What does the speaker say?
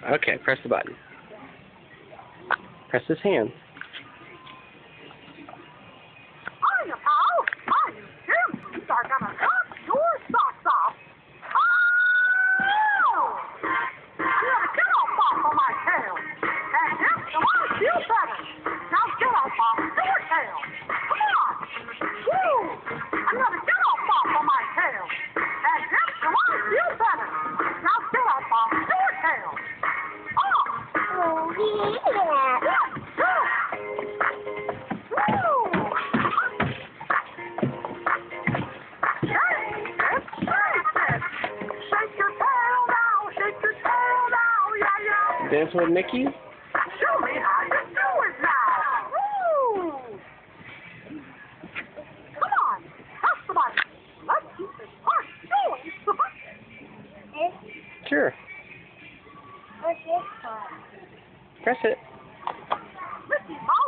Okay, press the button. Press his hand. Hiya, pal. My shoes are gonna knock your socks off. Oh! You gotta get off of my tail. And this will feel better. Now get off your tail. Come on. Woo! I'm gonna get off of my tail. And this will feel better. Now get off your tail. Oh! Oh, yeah. Dance with Mickey? Show me how you do it now. Woo! Come on, press the button. Let's keep this part going. Sure. What's this for? Press it. Mickey Mouse.